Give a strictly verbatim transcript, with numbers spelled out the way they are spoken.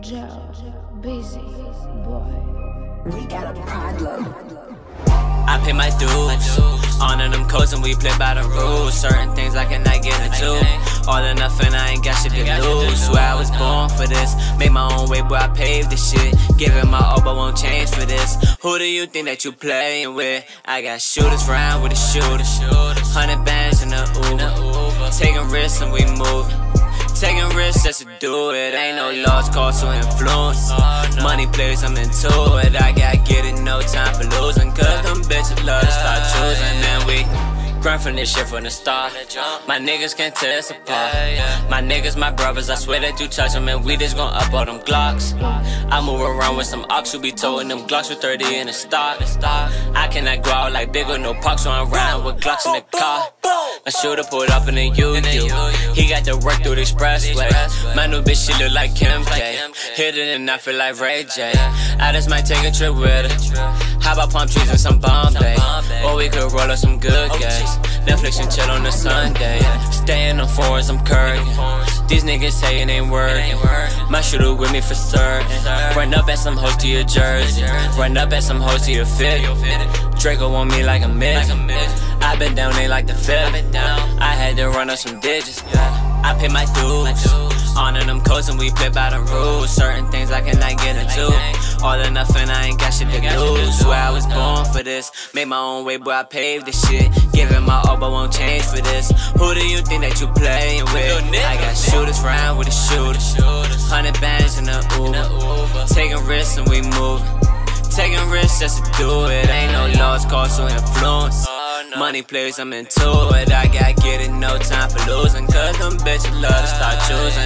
Joe, busy boy. We got a problem. I pay my dues, honor them codes and we play by the rules. Certain things I cannot get into, all or nothing, I ain't got shit to lose. Swear I was born for this, made my own way, boy, I paved this shit. Give it my all, but won't change for this. Who do you think that you playing with? I got shooters round with the shooters, hundred bands in the Uber, taking risks and we moving. Taking risks just to do it, ain't no lost cause to influence. Money plays, I'm into it, I gotta get it, no time for losing. Cause them bitches love to start choosing, and we grind from this shit from the start. My niggas can't tear us apart. My niggas, my brothers, I swear that you touch them and we just gon' up all them Glocks. I move around with some ox who be toting them Glocks with thirty in the stock. I cannot go out like big with no pucks, so I'm riding with Glocks in the car. My shooter pulled up in a U U. He got to work through the expressway. My new bitch, she look like Kim K. Hit it and I feel like Ray J. I just might take a trip with her. How about palm trees and some Bombay? Or we could roll up some good games. Netflix and chill on a Sunday. Staying on foreigns, I'm curving. These niggas say it ain't working. My shooter with me for certain. Run up at some hoes to your jersey. Run up at some hoes to your fit. Draco on me like a midget. I been down, they like the fifth. I had to run up some digits. I pay my dues, honor them codes and we play by the rules. Certain things I cannot get into, all or nothing, I ain't got shit to lose. Swear I was born for this, made my own way, boy, I paved this shit. Give it my all, but won't change for this. Who do you think that you playing with? I got shooters round with the shooters, hundred bands in the Uber, taking risks and we moving. Taking risks just to do it, ain't no lost cause to influence. Money plays, I'm into it, I gotta get it, no time for losing. Cause them bitches love to start choosing.